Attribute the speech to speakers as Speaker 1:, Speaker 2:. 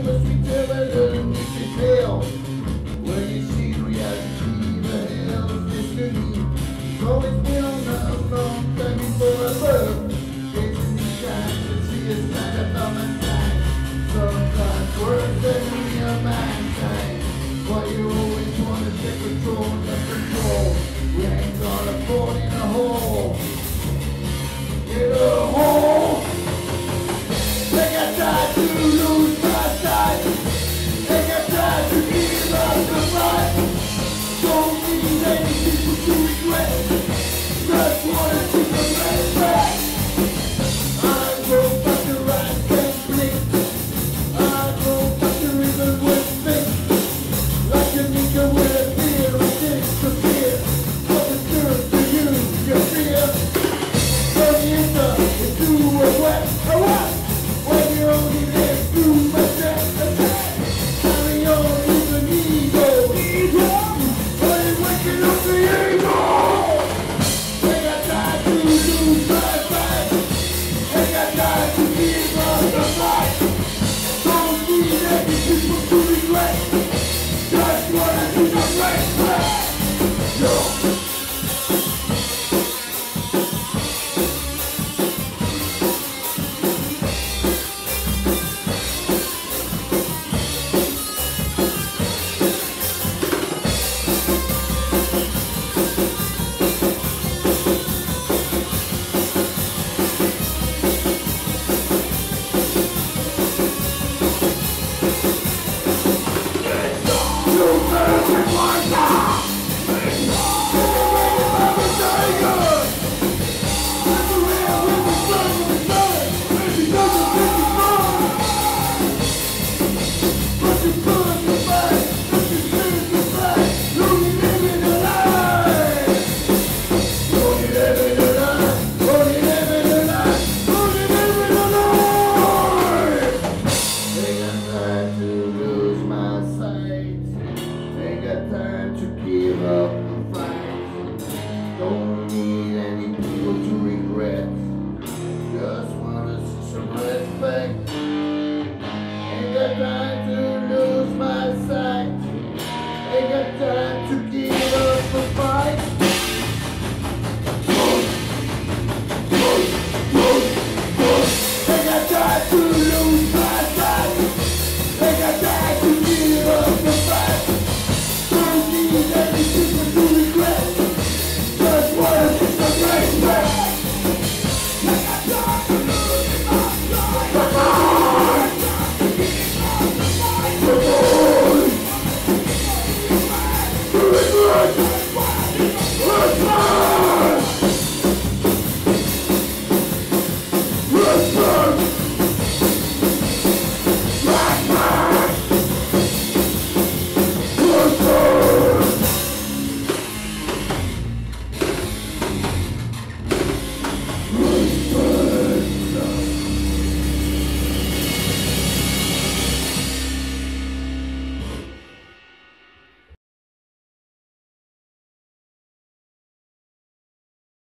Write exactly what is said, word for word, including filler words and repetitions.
Speaker 1: a sweet television you can tell. When you see reality, the hell's destiny. It's always been on the long time before I birth. Chasing these times to see us stand up on my side. Sometimes worse than real mankind. But you always want to take control, not control. We ain't gonna fall in a hole. In a hole. Think I tried to lose my sight. Think I tried to give up the fight. Don't need any people to regret. Just wanna keep the man back. I go back to right and blink. I go back to even with me. Like a nigga with a fear and disappear. What is good to you, your fear? Turn the into into a wet, a what? When you only live through my death attack. Carry on, even ego. Ego? But it's waking up the ego. Think I tried to lose my fight. Think I tried to give up the fight. Don't need any people to regret. Just wanna do the right thing. Yo. Time to give up the fight. Don't need any people to regret. Just wanna see some respect.